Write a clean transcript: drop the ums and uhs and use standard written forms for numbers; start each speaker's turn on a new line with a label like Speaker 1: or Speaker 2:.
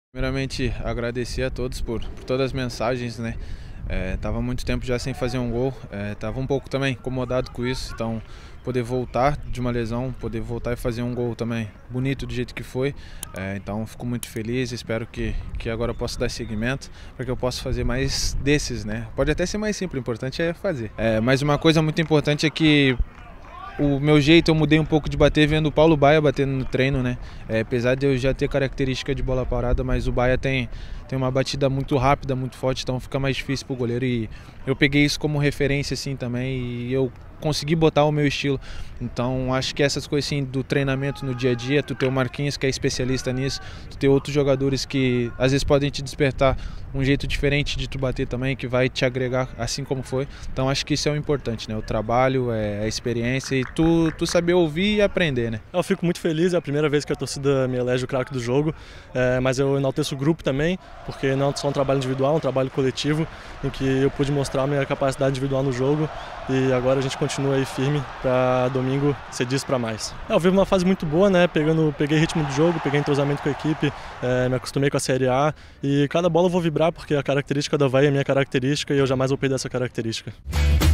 Speaker 1: Primeiramente, agradecer a todos por todas as mensagens, né? Tava muito tempo já sem fazer um gol, tava um pouco também incomodado com isso, então poder voltar de uma lesão, poder voltar e fazer um gol também bonito do jeito que foi, então fico muito feliz, espero que agora eu possa dar seguimento para que eu possa fazer mais desses, né? Pode até ser mais simples, o importante é fazer. Mas uma coisa muito importante é que o meu jeito, eu mudei um pouco de bater vendo o Paulo Baia batendo no treino, né? Apesar de eu já ter característica de bola parada, mas o Baia tem uma batida muito rápida, muito forte, então fica mais difícil pro goleiro. E eu peguei isso como referência assim também e eu consegui botar o meu estilo. Então acho que essas coisas assim do treinamento no dia a dia, tu ter o Marquinhos que é especialista nisso, tu ter outros jogadores que às vezes podem te despertar um jeito diferente de tu bater também, que vai te agregar assim como foi. Então acho que isso é o importante, né? O trabalho, a experiência e tu saber ouvir e aprender, né?
Speaker 2: Eu fico muito feliz, é a primeira vez que a torcida me elege o craque do jogo, mas eu enalteço o grupo também, porque não é só um trabalho individual, é um trabalho coletivo, em que eu pude mostrar a minha capacidade individual no jogo e agora a gente continua aí firme para domingo ser disso para mais. Eu vivo uma fase muito boa, né? Peguei ritmo de jogo, peguei entrosamento com a equipe, me acostumei com a Série A e cada bola eu vou vibrar porque a característica do Avaí é a minha característica e eu jamais vou perder essa característica.